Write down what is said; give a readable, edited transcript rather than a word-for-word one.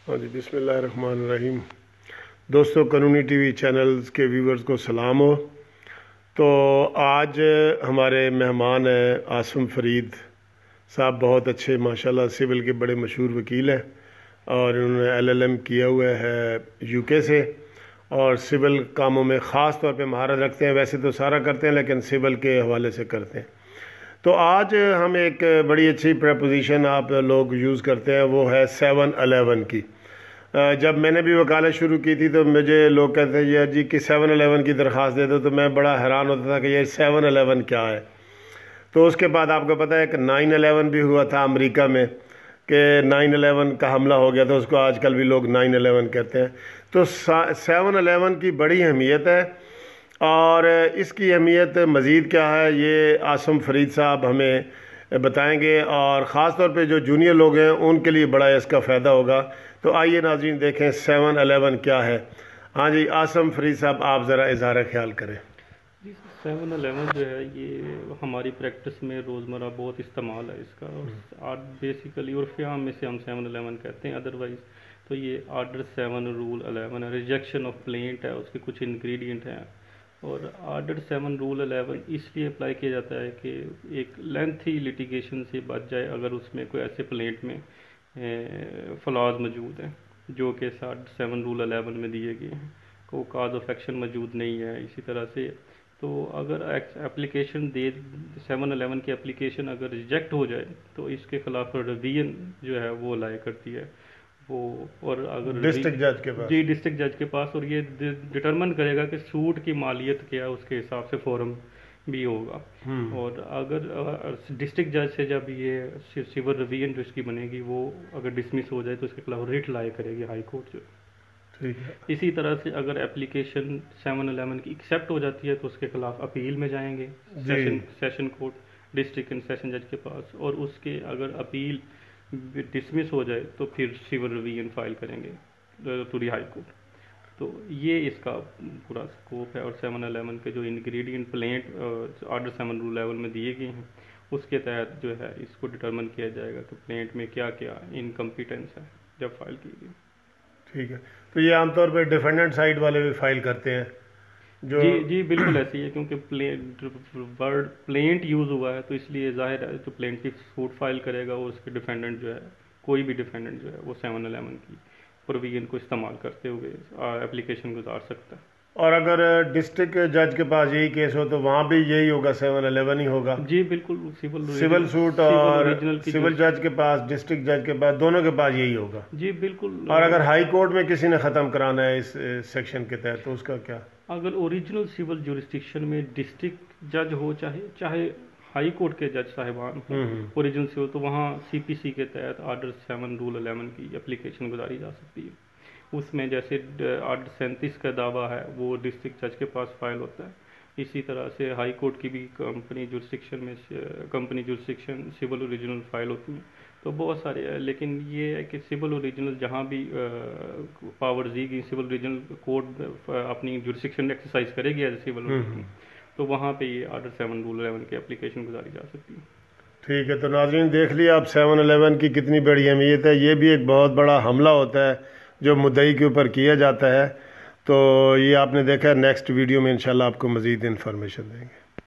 ہاں جی، بسم اللہ الرحمن الرحیم۔ دوستو، قانونی ٹی وی چینلز کے ویورز کو سلام ہو۔ تو آج ہمارے مہمان ہیں عاصم فرید صاحب، بہت اچھے ماشاءاللہ سول کے بڑے مشہور وکیل ہیں، اور انہوں نے LLM کیا ہوا ہے UK سے، اور سول کاموں میں خاص طور پہ مہارت رکھتے ہیں۔ ویسے تو سارا کرتے ہیں لیکن سول کے حوالے سے کرتے ہیں۔ تو آج ہم ایک بڑی اچھی پریپوزیشن آپ لوگ یوز کرتے ہیں، وہ ہے 7-11 کی۔ جب میں نے بھی وکالت شروع کی تھی تو مجھے لوگ کہتے ہیں جی کہ 7-11 کی درخواست دے دو، تو میں بڑا حیران ہوتا تھا کہ یہ 7-11 کیا ہے۔ تو اس کے بعد آپ کو پتہ ہے کہ 9/11 بھی ہوا تھا امریکہ میں، کہ 9/11 کا حملہ ہو گیا، تو اس کو آج کل بھی لوگ 9/11 کہتے ہیں۔ تو 7-11 کی بڑی اہمیت ہے، اور اس کی اہمیت مزید کیا ہے یہ عاصم فرید صاحب ہمیں بتائیں گے، اور خاص طور پہ جو جونیئر لوگ ہیں ان کے لیے بڑا اس کا فائدہ ہوگا۔ تو آئیے ناظرین دیکھیں 7-11 کیا ہے۔ ہاں جی عاصم فرید صاحب، آپ ذرا اظہار خیال کریں۔ جی 7-11 جو ہے یہ ہماری پریکٹس میں روزمرہ بہت استعمال ہے اس کا، اور بیسیکلی عرف عام میں سے ہم 7-11 کہتے ہیں، ادروائز تو یہ آرڈر 7 رول 11 ہے، ریجیکشن آف پلینٹ ہے، اس کے کچھ انگریڈینٹ ہیں۔ اور آرڈر 7 رول 11 اس لیے اپلائی کیا جاتا ہے کہ ایک لینتھی لیٹیگیشن سے بچ جائے اگر اس میں کوئی ایسے پلینٹ میں فلاز موجود ہیں جو کہ 7 رول 11 میں دیے گئے ہیں، کوئی کاز آف ایکشن موجود نہیں ہے۔ اسی طرح سے تو اگر ایپلیکیشن 7-11 کی ایپلیکیشن اگر ریجیکٹ ہو جائے تو اس کے خلاف ریویژن جو ہے وہ لائے کرتی ہے وہ، اور اگر ڈسٹرکٹ جج کے پاس، جی ڈسٹرکٹ جج کے پاس، اور یہ ڈٹرمن کرے گا کہ سوٹ کی مالیت کیا ہے، اس کے حساب سے فورم بھی ہوگا۔ اور اگر ڈسٹرکٹ جج سے جب یہ سول ریویژن جو اس کی بنے گی وہ اگر ڈسمس ہو جائے تو اس کے خلاف ریٹ لائے کرے گی ہائی کورٹ جو۔ اسی طرح سے اگر ایپلیکیشن 7-11 کی ایکسیپٹ ہو جاتی ہے تو اس کے خلاف اپیل میں جائیں گے session court, district and session جج کے پاس، اور اس کے اگر اپیل ڈسمس ہو جائے تو پھر سول ریویژن فائل کریں گے ٹو دی ہائی کورٹ۔ تو یہ اس کا پورا اسکوپ ہے، اور 7-11 کے جو انگریڈینٹ پلینٹ آرڈر 7 رول 11 میں دیے گئے ہیں اس کے تحت جو ہے اس کو ڈٹرمن کیا جائے گا کہ پلینٹ میں کیا کیا انکمپیٹنس ہے جب فائل کی گئی۔ ٹھیک ہے، تو یہ عام طور پہ ڈیفینڈنٹ سائڈ والے بھی فائل کرتے ہیں جو جی بالکل ایسے ہی ہے، کیونکہ ورڈ پلینٹ یوز ہوا ہے تو اس لیے ظاہر ہے جو پلینٹف سوٹ فائل کرے گا اور اس کے ڈیفینڈنٹ جو ہے، کوئی بھی ڈیفینڈنٹ جو ہے وہ 7-11 کی پروویژن کو استعمال کرتے ہوئے ایپلیکیشن گزار سکتا ہے۔ اور اگر ڈسٹرکٹ جج کے پاس یہی کیس ہو تو وہاں بھی یہی ہوگا، 7-11 ہی ہوگا؟ جی بالکل، سول سوٹ اور سول جج کے پاس، ڈسٹرکٹ جج کے پاس، دونوں کے پاس یہی ہوگا؟ جی بالکل۔ اور اگر ہائی کورٹ میں کسی نے ختم کرانا ہے اس سیکشن کے تحت تو اس کا کیا؟ اگر اوریجنل سول جورسڈکشن میں ڈسٹرکٹ جج ہو چاہے ہائی کورٹ کے جج صاحبان ہوں اوریجنل سے ہو، تو وہاں CPC کے تحت آرڈر 7 رول 11 کی اپلیکیشن گزاری جا سکتی ہے۔ اس میں جیسے آرڈر 37 کا دعویٰ ہے وہ ڈسٹرکٹ جج کے پاس فائل ہوتا ہے، اسی طرح سے ہائی کورٹ کی بھی company jurisdiction civil original file ہوتی ہیں۔ تو بہت سارے ہیں، لیکن یہ ہے کہ سول اوریجنل جہاں بھی پاور دی گئی، سول اوریجنل کورٹ اپنی جورسڈکشن ایکسرسائز کرے گی ایز اے سول اوریجنل، تو وہاں پہ یہ آرڈر 7 رول 11 کی اپلیکیشن گزاری جا سکتی ہے۔ ٹھیک ہے، تو ناظرین دیکھ لیا آپ 7-11 کی کتنی بڑی اہمیت ہے۔ یہ بھی ایک بہت بڑا حملہ ہوتا ہے جو مدعی کے اوپر کیا جاتا ہے۔ تو یہ آپ نے دیکھا، نیکسٹ ویڈیو میں انشاءاللہ آپ کو مزید انفارمیشن دیں گے۔